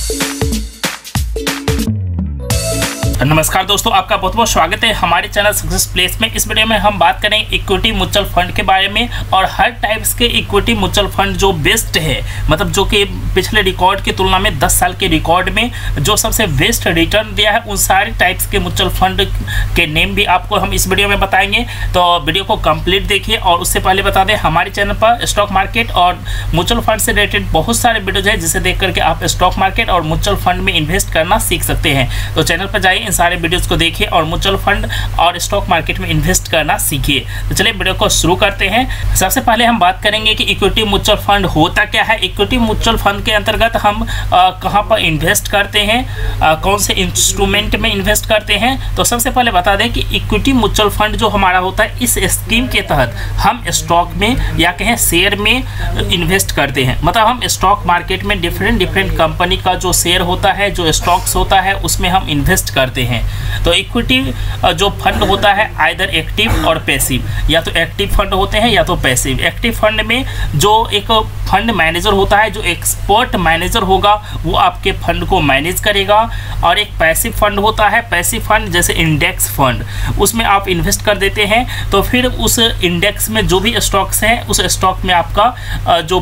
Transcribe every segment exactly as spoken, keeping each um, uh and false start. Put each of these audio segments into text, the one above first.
नमस्कार दोस्तों, आपका बहुत बहुत स्वागत है हमारे चैनल सक्सेस प्लेस में। इस वीडियो में हम बात करें इक्विटी म्यूचुअल फंड के बारे में और हर टाइप्स के इक्विटी म्यूचुअल फंड जो बेस्ट है, मतलब जो कि पिछले रिकॉर्ड की तुलना में दस साल के रिकॉर्ड में जो सबसे बेस्ट रिटर्न दिया है, उन सारे टाइप्स के म्यूचुअल फंड के नेम भी आपको हम इस वीडियो में बताएंगे। तो वीडियो को कंप्लीट देखिए। और उससे पहले बता दें, हमारे चैनल पर स्टॉक मार्केट और म्यूचुअल फंड से रिलेटेड बहुत सारे वीडियोज है, जिसे देख करके आप स्टॉक मार्केट और म्यूचुअल फंड में इन्वेस्ट करना सीख सकते हैं। तो चैनल पर जाइए, इन सारे वीडियोस को देखिए और म्यूचुअल फंड और स्टॉक मार्केट में इन्वेस्ट करना सीखिए। तो चलिए वीडियो को शुरू करते हैं। सबसे पहले हम बात करेंगे कि इक्विटी म्यूचुअल फंड होता क्या है। इक्विटी म्यूचुअल फंड के अंतर्गत हम आ, कहां पर इन्वेस्ट करते हैं, आ, कौन से इंस्ट्रूमेंट में इन्वेस्ट करते हैं। तो सबसे पहले बता दें कि इक्विटी म्यूचुअल फंड जो हमारा होता है, इस स्कीम के तहत हम स्टॉक में या कहें शेयर में इन्वेस्ट करते हैं। मतलब हम स्टॉक मार्केट में डिफरेंट डिफरेंट कंपनी का जो शेयर होता है, जो स्टॉक्स होता है, उसमें हम इन्वेस्ट करते हैं। तो इक्विटी जो फंड होता है आइदर एक्टिव और पैसिव, या तो एक्टिव फंड होते हैं या तो पैसिव। एक्टिव फंड में जो एक फंड मैनेजर होता है, जो एक्सपर्ट मैनेजर होगा, वो आपके फंड को मैनेज करेगा। और एक पैसिव फंड होता है, पैसिव फंड जैसे इंडेक्स फंड, उसमें आप इन्वेस्ट कर देते हैं। तो फिर उस इंडेक्स में जो भी स्टॉक्स हैं, उस स्टॉक में आपका जो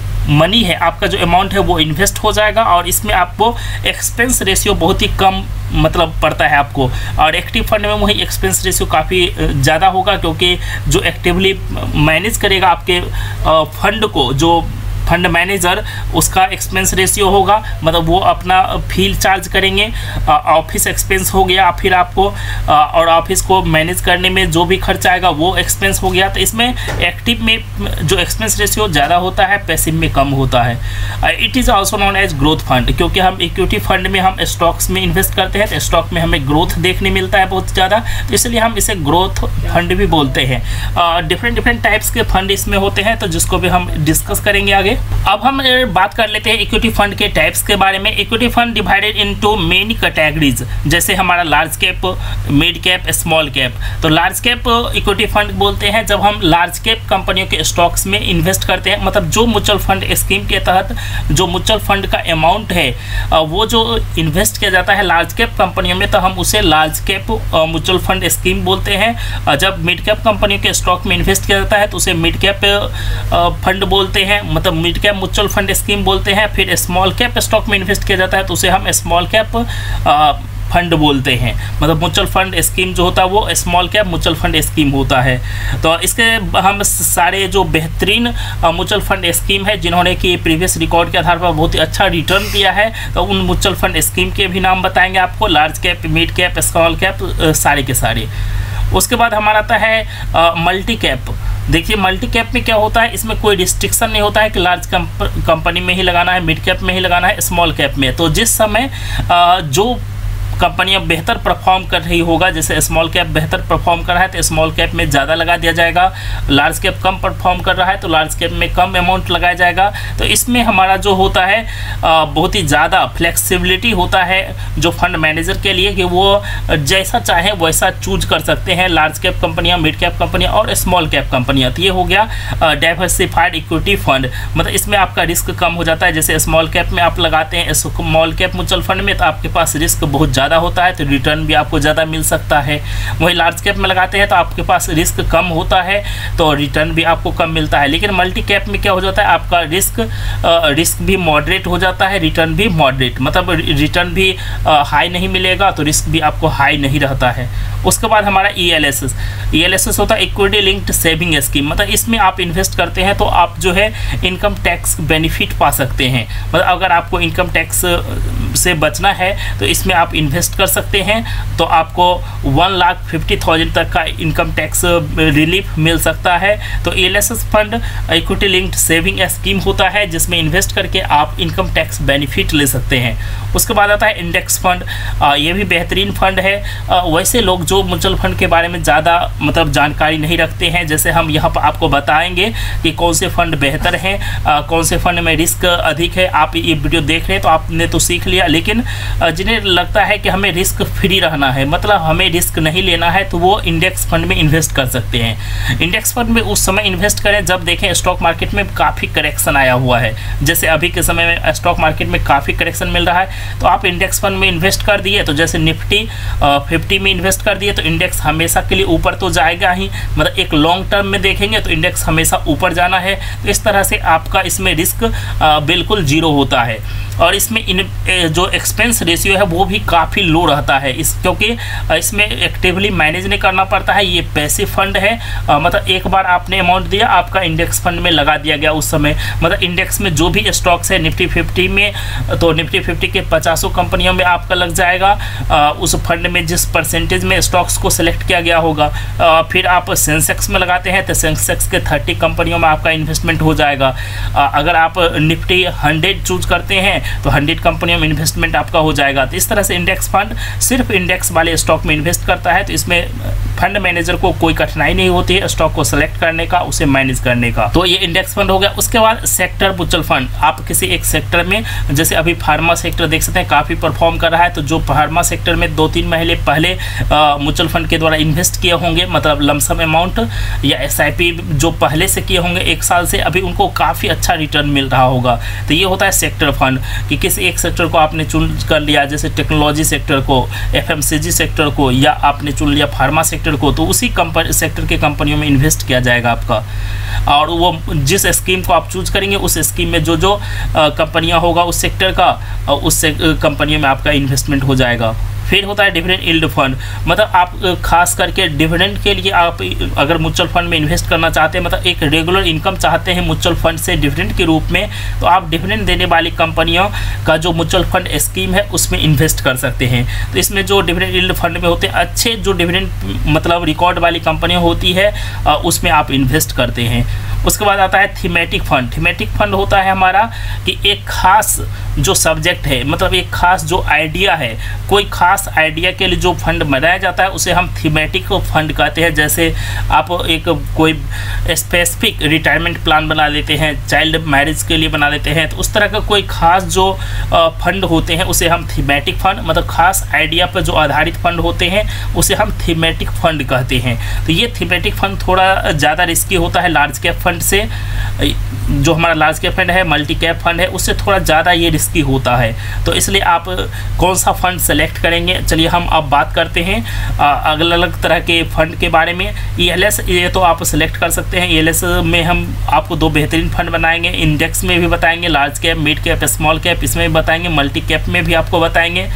मनी है, आपका जो अमाउंट है, वो इन्वेस्ट हो जाएगा। और इसमें आपको एक्सपेंस रेशियो बहुत ही कम मतलब पड़ता है आपको। और एक्टिव फंड में वही एक्सपेंस रेशियो काफ़ी ज़्यादा होगा, क्योंकि जो एक्टिवली मैनेज करेगा आपके फंड को, जो फंड मैनेजर, उसका एक्सपेंस रेशियो होगा, मतलब वो अपना फील चार्ज करेंगे। ऑफिस एक्सपेंस हो गया, फिर आपको और ऑफिस को मैनेज करने में जो भी खर्च आएगा वो एक्सपेंस हो गया। तो इसमें एक्टिव में जो एक्सपेंस रेशियो ज़्यादा होता है, पैसिव में कम होता है। It is also known as growth fund, क्योंकि हम इक्विटी फंड में हम स्टॉक्स में इन्वेस्ट करते हैं, तो स्टॉक में हमें ग्रोथ देखने मिलता है बहुत ज़्यादा, तो इसलिए हम इसे ग्रोथ फंड भी बोलते हैं। डिफरेंट डिफरेंट टाइप्स के फंड इसमें होते हैं, तो जिसको भी हम डिस्कस करेंगे आगे। अब हम बात कर लेते हैं इक्विटी फंड के टाइप्स के बारे में। Equity fund divided into many categories, जैसे हमारा large cap, mid cap, small cap. तो लार्ज कैप इक्विटी फंड बोलते हैं जब हम लार्ज कैप कंपनियों के स्टॉक्स में इन्वेस्ट करते हैं। मतलब जो म्यूचुअल फंड स्कीम के तहत जो म्यूचुअल फंड का अमाउंट है, वो जो इन्वेस्ट किया जाता है लार्ज कैप कंपनियों में, तो हम उसे large cap mutual fund scheme बोलते हैं। जब मिड कैप कंपनियों के स्टॉक में इन्वेस्ट किया जाता है, तो उसे मिड कैप फंड बोलते हैं, मतलब mid cap mutual fund scheme बोलते हैं। फिर स्मॉल कैप स्टॉक में इन्वेस्ट किया जाता है, तो उसे हम स्मॉल कैप फंड बोलते हैं। मतलब म्यूचुअल फंड स्कीम जो होता है वो small cap mutual fund scheme होता है। तो इसके हम सारे जो बेहतरीन म्यूचुअल फंड स्कीम है, जिन्होंने कि प्रीवियस रिकॉर्ड के आधार पर बहुत ही अच्छा रिटर्न दिया है, तो उन म्यूचुअल फंड स्कीम के भी नाम बताएंगे आपको, large cap, mid cap, small cap, सारे के सारे। उसके बाद हमारा आता है मल्टी कैप। देखिए मल्टी कैप में क्या होता है, इसमें कोई रिस्ट्रिक्शन नहीं होता है कि लार्ज कंपनी में ही लगाना है, मिड कैप में ही लगाना है, स्मॉल कैप में। तो जिस समय आ, जो कंपनियां बेहतर परफॉर्म कर रही होगा, जैसे स्मॉल कैप बेहतर परफॉर्म कर रहा है तो स्मॉल कैप में ज़्यादा लगा दिया जाएगा, लार्ज कैप कम परफॉर्म कर रहा है तो लार्ज कैप में कम अमाउंट लगाया जाएगा। तो इसमें हमारा जो होता है बहुत ही ज़्यादा फ्लेक्सिबिलिटी होता है जो फंड मैनेजर के लिए, कि वो जैसा चाहे वैसा चूज कर सकते हैं, लार्ज कैप कंपनियाँ, मिड कैप कंपनियाँ और स्मॉल कैप कंपनियाँ। तो ये हो गया डाइवर्सिफाइड इक्विटी फंड। मतलब इसमें आपका रिस्क कम हो जाता है। जैसे स्मॉल कैप में आप लगाते हैं स्मॉल कैप म्यूचुअल फंड में, तो आपके पास रिस्क बहुत ज़्यादा होता है, तो रिटर्न भी आपको ज़्यादा मिल सकता है। वही लार्ज कैप में लगाते हैं तो आपके पास रिस्क कम होता है, तो रिटर्न भी आपको कम मिलता है। लेकिन मल्टी कैप में क्या हो जाता है, आपका रिस्क रिस्क भी मॉडरेट हो जाता है, रिटर्न भी मॉडरेट, मतलब रिटर्न भी हाई नहीं मिलेगा, तो रिस्क भी आपको हाई नहीं रहता है। उसके बाद हमारा E L S S E L S S होता है इक्विटी लिंक्ड सेविंग स्कीम। मतलब इसमें आप इन्वेस्ट करते हैं तो आप जो है इनकम टैक्स बेनिफिट पा सकते हैं। मतलब अगर आपको इनकम टैक्स से बचना है तो इसमें आप इन्वेस्ट कर सकते हैं, तो आपको वन लाख फिफ्टी थाउजेंड तक का इनकम टैक्स रिलीफ मिल सकता है। तो E L S S fund equity linked saving scheme होता है, जिसमें इन्वेस्ट करके आप इनकम टैक्स बेनिफिट ले सकते हैं। उसके बाद आता है इंडेक्स फंड। ये भी बेहतरीन फंड है। वैसे लोग जो म्यूचुअल फंड के बारे में ज़्यादा मतलब जानकारी नहीं रखते हैं, जैसे हम यहाँ पर आपको बताएंगे कि कौन से फंड बेहतर हैं, कौन से फंड में रिस्क अधिक है। आप ये वीडियो देख रहे हैं तो आपने तो सीख लिया लेकिन जिन्हें लगता है कि हमें रिस्क फ्री रहना है, मतलब हमें रिस्क नहीं लेना है, तो वो इंडेक्स फंड में इन्वेस्ट कर सकते हैं। इंडेक्स फंड में उस समय इन्वेस्ट करें जब देखें स्टॉक मार्केट में काफ़ी करेक्शन आया हुआ है। जैसे अभी के समय में स्टॉक मार्केट में काफ़ी करेक्शन मिल रहा है, तो आप इंडेक्स फंड में इन्वेस्ट कर दिए, तो जैसे निफ्टी फिफ्टी में इन्वेस्ट कर दिए तो इंडेक्स हमेशा के लिए ऊपर तो जाएगा ही, मतलब एक लॉन्ग टर्म में देखेंगे तो इंडेक्स हमेशा ऊपर जाना है। तो इस तरह से आपका इसमें रिस्क बिल्कुल जीरो होता है। और इसमें इन जो एक्सपेंस रेशियो है वो भी काफ़ी लो रहता है, इस क्योंकि इसमें एक्टिवली मैनेज नहीं करना पड़ता है। ये पैसिव फंड है, आ, मतलब एक बार आपने अमाउंट दिया, आपका इंडेक्स फंड में लगा दिया गया उस समय, मतलब इंडेक्स में जो भी स्टॉक्स है निफ्टी फिफ्टी में, तो निफ्टी फिफ्टी के पचासों कंपनियों में आपका लग जाएगा। आ, उस फंड में जिस परसेंटेज में स्टॉक्स को सिलेक्ट किया गया होगा, आ, फिर आप सेंसेक्स में लगाते हैं तो सेंसेक्स के थर्टी कंपनियों में आपका इन्वेस्टमेंट हो जाएगा। आ, अगर आप निफ्टी हंड्रेड चूज करते हैं तो हंड्रेड कंपनियों में इन्वेस्टमेंट आपका हो जाएगा। तो इस तरह से इंडेक्स फंड सिर्फ इंडेक्स वाले स्टॉक में इन्वेस्ट करता है, तो इसमें फंड मैनेजर को कोई कठिनाई नहीं होती है स्टॉक को सेलेक्ट करने का, उसे मैनेज करने का। तो ये इंडेक्स फंड हो गया। उसके बाद सेक्टर म्यूचुअल फंड, आप किसी एक सेक्टर में, जैसे अभी फार्मा सेक्टर देख सकते हैं काफ़ी परफॉर्म कर रहा है, तो जो फार्मा सेक्टर में दो तीन महीने पहले म्यूचुअल फंड के द्वारा इन्वेस्ट किए होंगे, मतलब लमसम अमाउंट या एस आई पी जो पहले से किए होंगे एक साल से, अभी उनको काफ़ी अच्छा रिटर्न मिल रहा होगा। तो ये होता है सेक्टर फंड, कि किसी एक सेक्टर को आपने चुन कर लिया, जैसे टेक्नोलॉजी सेक्टर को, F M C G sector को, या आपने चुन लिया फार्मा सेक्टर को, तो उसी कंपनी सेक्टर के कंपनियों में इन्वेस्ट किया जाएगा आपका। और वो जिस स्कीम को आप चूज करेंगे उस स्कीम में जो जो कंपनियां होगा उस सेक्टर का, उस कंपनियों में आपका इन्वेस्टमेंट हो जाएगा। फिर होता है डिविडेंड यील्ड फंड, मतलब आप खास करके डिविडेंड के लिए आप अगर म्यूचुअल फंड में इन्वेस्ट करना चाहते हैं, मतलब एक रेगुलर इनकम चाहते हैं म्यूचुअल फंड से डिविडेंड के रूप में, तो आप डिविडेंड देने वाली कंपनियों का जो म्यूचुअल फंड स्कीम है उसमें इन्वेस्ट कर सकते हैं। तो इसमें जो डिविडेंड यील्ड फंड में होते हैं अच्छे जो डिविडेंड मतलब रिकॉर्ड वाली कंपनियाँ होती है उसमें आप इन्वेस्ट करते हैं। उसके बाद आता है थीमेटिक फंड। थीमेटिक फंड होता है हमारा कि एक खास जो सब्जेक्ट है, मतलब एक खास जो आइडिया है, कोई खास आइडिया के लिए जो फंड बनाया जाता है उसे हम थीमेटिक फंड कहते हैं। जैसे आप एक कोई स्पेसिफिक रिटायरमेंट प्लान बना लेते हैं, चाइल्ड मैरिज के लिए बना लेते हैं, तो उस तरह का कोई खास जो फंड होते हैं उसे हम थीमेटिक फंड, मतलब खास आइडिया पर जो आधारित फंड होते हैं उसे हम थीमेटिक फंड कहते हैं। तो ये थीमेटिक फंड थोड़ा ज़्यादा रिस्की होता है लार्ज कैप फंड से। जो हमारा लार्ज कैप फंड है, मल्टी कैप फंड है, उससे थोड़ा ज़्यादा ये रिस्की होता है। तो इसलिए आप कौन सा फंड सेलेक्ट करेंगे, चलिए हम अब बात करते हैं अलग अलग तरह के फंड के बारे में। ई एल एस ये तो आप सेलेक्ट कर सकते हैं। ई एल एस में हम आपको दो बेहतरीन फंड बनाएंगे, इंडेक्स में भी बताएंगे, large cap, mid cap, small cap इसमें भी बताएंगे, मल्टी कैप में भी आपको बताएंगे।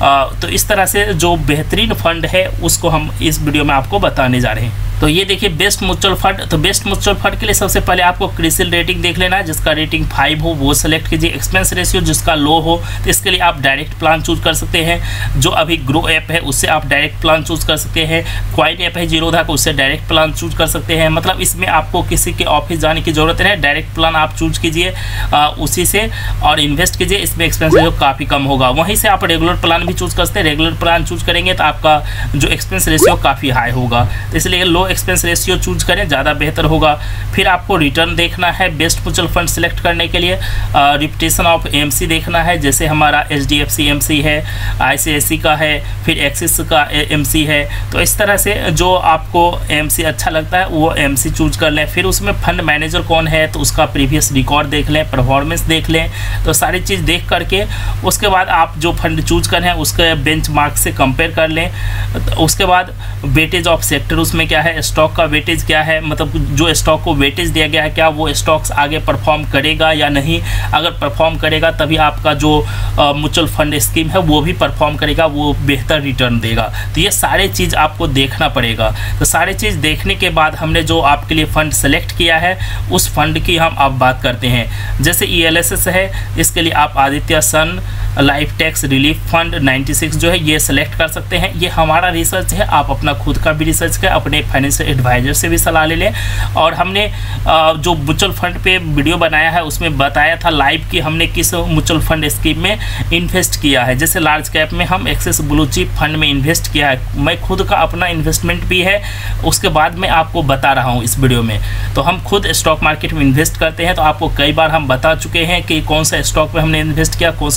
तो इस तरह से जो बेहतरीन फंड है उसको हम इस वीडियो में आपको बताने जा रहे हैं। तो ये देखिए बेस्ट म्यूचुअल फंड। तो बेस्ट म्यूचुअल फंड के लिए सबसे पहले आपको क्रिसिल रेटिंग देख लेना है, जिसका रेटिंग फाइव हो वो सेलेक्ट कीजिए। एक्सपेंस रेशियो जिसका लो हो, तो इसके लिए आप डायरेक्ट प्लान चूज कर सकते हैं। जो अभी ग्रो ऐप है उससे आप डायरेक्ट प्लान चूज कर सकते हैं। क्वाइट ऐप है जीरोधा का, उससे डायरेक्ट प्लान चूज कर सकते हैं। मतलब इसमें आपको किसी के ऑफिस जाने की जरूरत नहीं है, डायरेक्ट प्लान आप चूज कीजिए उसी से और इन्वेस्ट कीजिए। इसमें एक्सपेंस रेशियो काफ़ी कम होगा। वहीं से आप रेगुलर प्लान भी चूज कर सकते हैं। रेगुलर प्लान चूज करेंगे तो आपका जो एक्सपेंस रेशियो काफ़ी हाई होगा, तो इसलिए लो एक्सपेंस रेशियो चूज करें, ज़्यादा बेहतर होगा। फिर आपको रिटर्न देखना है बेस्ट म्यूचुअल फंड सेलेक्ट करने के लिए। रिप्यूटेशन ऑफ एमसी देखना है, जैसे हमारा एचडीएफसी एमसी है, आईसीआईसी का है, फिर एक्सिस का एमसी है। तो इस तरह से जो आपको एमसी अच्छा लगता है वो एमसी चूज कर लें। फिर उसमें फंड मैनेजर कौन है तो उसका प्रीवियस रिकॉर्ड देख लें, परफॉर्मेंस देख लें। तो सारी चीज़ देख करके उसके बाद आप जो फंड चूज कर रहे हैं उसके बेंचमार्क से कंपेयर कर लें। उसके बाद वेटेज ऑफ सेक्टर उसमें क्या है, स्टॉक का वेटेज क्या है, मतलब जो स्टॉक को वेटेज दिया गया है क्या वो स्टॉक्स आगे परफॉर्म करेगा या नहीं। अगर परफॉर्म करेगा तभी आपका जो म्यूचुअल फंड स्कीम है वो भी परफॉर्म करेगा, वो बेहतर रिटर्न देगा। तो ये सारे चीज़ आपको देखना पड़ेगा। तो सारे चीज़ देखने के बाद हमने जो आपके लिए फ़ंड सेलेक्ट किया है उस फंड की हम अब बात करते हैं। जैसे ई एल एस एस है, इसके लिए आप Aditya Sun Life tax relief fund ninety six जो है ये सेलेक्ट कर सकते हैं। ये हमारा रिसर्च है, आप अपना खुद का भी रिसर्च करें, अपने फाइनेंशियल एडवाइजर से भी सलाह ले लें। और हमने जो म्यूचुअल फंड पे वीडियो बनाया है उसमें बताया था लाइव कि हमने किस म्यूचुअल फंड स्कीम में इन्वेस्ट किया है। जैसे लार्ज कैप में हम एक्सिस ब्लू चिप फंड में इन्वेस्ट किया है, मैं खुद का अपना इन्वेस्टमेंट भी है, उसके बाद मैं आपको बता रहा हूँ इस वीडियो में। तो हम खुद स्टॉक मार्केट में इन्वेस्ट करते हैं, तो आपको कई बार हम बता चुके हैं कि कौन सा स्टॉक में हमने इन्वेस्ट किया, कौन सा म्यूचुअल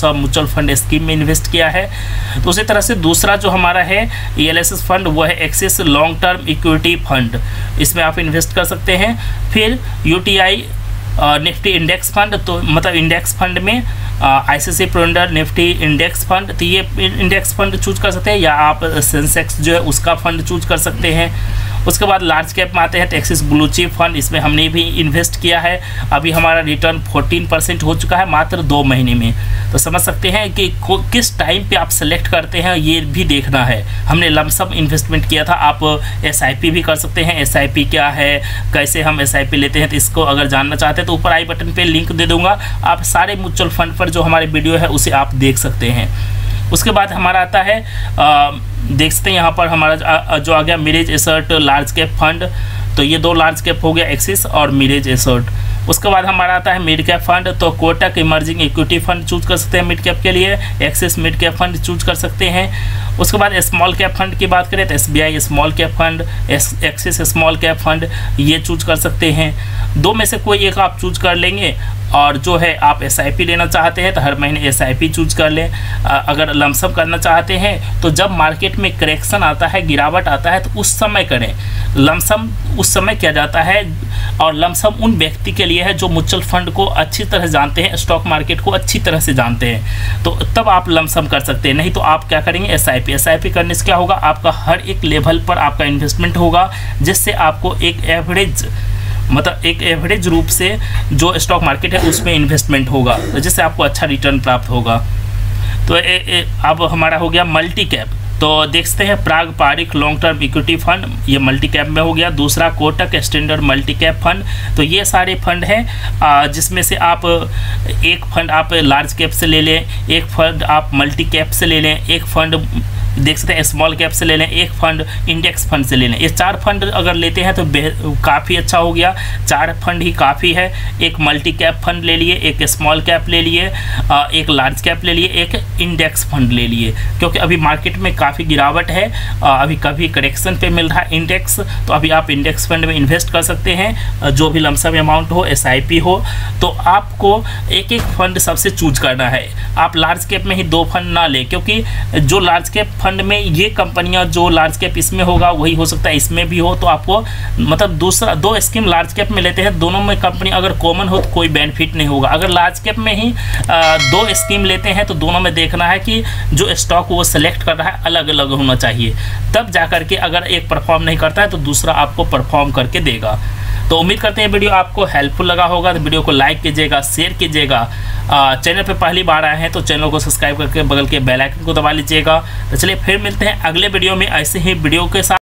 फंड स्कीम में इन्वेस्ट किया है। तो उसी तरह से दूसरा जो हमारा है E L S S fund वो है Axis long term equity fund, इसमें आप इन्वेस्ट कर सकते हैं। फिर U T I Nifty index fund, तो मतलब इंडेक्स फंड में I C C prudential Nifty index fund, तो ये इंडेक्स फंड चूज कर सकते हैं, या आप सेंसेक्स जो है उसका फंड चूज कर सकते हैं। उसके बाद लार्ज कैप में आते हैं तो एक्सिस ब्लू चिप फंड, इसमें हमने भी इन्वेस्ट किया है। अभी हमारा रिटर्न चौदह परसेंट हो चुका है मात्र दो महीने में। तो समझ सकते हैं कि किस टाइम पे आप सेलेक्ट करते हैं, ये भी देखना है। हमने लमसम इन्वेस्टमेंट किया था। आप एस आई पी भी कर सकते हैं। एस आई पी क्या है, कैसे हम एस आई पी लेते हैं, तो इसको अगर जानना चाहते हैं तो ऊपर आई बटन पे लिंक दे दूंगा। आप सारे म्यूचुअल फंड पर जो हमारे वीडियो है उसे आप देख सकते हैं। उसके बाद हमारा आता है आ, देख सकते हैं यहाँ पर हमारा जो आ गया Mirae Asset large cap fund, तो ये दो लार्ज कैप हो गया एक्सिस और मिरेज एसर्ट। उसके बाद हमारा आता है मिड कैप फंड, तो Kotak emerging equity fund choose कर सकते हैं मिड कैप के लिए, Axis mid cap fund choose कर सकते हैं। उसके बाद स्मॉल कैप फंड की बात करें तो S B I small cap fund, Axis small cap fund ये चूज कर सकते हैं। दो में से कोई एक आप चूज कर लेंगे, और जो है आप एस आई पी लेना चाहते हैं तो हर महीने एस आई पी चूज कर लें। अगर लमसम करना चाहते हैं तो जब मार्केट में करेक्शन आता है, गिरावट आता है, तो उस समय करें। लमसम उस समय किया जाता है, और लमसम उन व्यक्ति के लिए है जो म्यूचुअल फंड को अच्छी तरह जानते हैं, स्टॉक मार्केट को अच्छी तरह से जानते हैं, तो तब आप लमसम कर सकते हैं। नहीं तो आप क्या करेंगे, S I P S I P करने से क्या होगा, आपका हर एक लेवल पर आपका इन्वेस्टमेंट होगा, जिससे आपको एक एवरेज मतलब एक एवरेज रूप से जो स्टॉक मार्केट है उसमें इन्वेस्टमेंट होगा, जिससे आपको अच्छा रिटर्न प्राप्त होगा। तो ए, ए, अब हमारा हो गया मल्टी कैप, तो देखते हैं Parag Parikh long term equity fund, ये मल्टी कैप में हो गया। दूसरा Kotak standard multi cap fund, तो ये सारे फंड हैं जिसमें से आप एक फंड आप लार्ज कैप से ले लें, एक फंड आप मल्टी कैप से ले लें, एक फंड देख सकते हैं स्मॉल कैप से ले लें, एक फंड इंडेक्स फंड से ले लें। ये चार फंड अगर लेते हैं तो काफ़ी अच्छा हो गया, चार फंड ही काफ़ी है। एक मल्टी कैप फंड ले लिए, एक स्मॉल कैप ले लिए, एक लार्ज कैप ले लिए, एक इंडेक्स फंड ले लिए, क्योंकि अभी मार्केट में काफ़ी गिरावट है, अभी कभी करेक्शन पे मिल रहा है इंडेक्स, तो अभी आप इंडेक्स फंड में इन्वेस्ट कर सकते हैं। जो भी लमसम अमाउंट हो, एस आई पी हो, तो आपको एक एक फंड सबसे चूज करना है। आप लार्ज कैप में ही दो फंड ना लें, क्योंकि जो लार्ज कैप फंड में ये कंपनियां जो लार्ज कैप इसमें होगा वही हो सकता है इसमें भी हो, तो आपको मतलब दूसरा दो स्कीम लार्ज कैप में लेते हैं, दोनों में कंपनी अगर कॉमन हो तो कोई बेनिफिट नहीं होगा। अगर लार्ज कैप में ही आ, दो स्कीम लेते हैं तो दोनों में देखना है कि जो स्टॉक वो सेलेक्ट कर रहा है अलग अलग होना चाहिए, तब जाकर के अगर एक परफॉर्म नहीं करता है तो दूसरा आपको परफॉर्म करके देगा। तो उम्मीद करते हैं वीडियो आपको हेल्पफुल लगा होगा, तो वीडियो को लाइक कीजिएगा, शेयर कीजिएगा। चैनल पे पहली बार आए हैं तो चैनल को सब्सक्राइब करके बगल के बेल आइकन को दबा लीजिएगा। तो चलिए फिर मिलते हैं अगले वीडियो में ऐसे ही वीडियो के साथ।